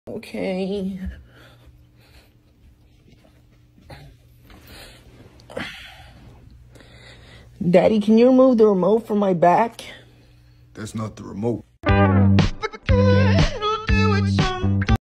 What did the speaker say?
Okay. Daddy, can you remove the remote from my back? That's not the remote.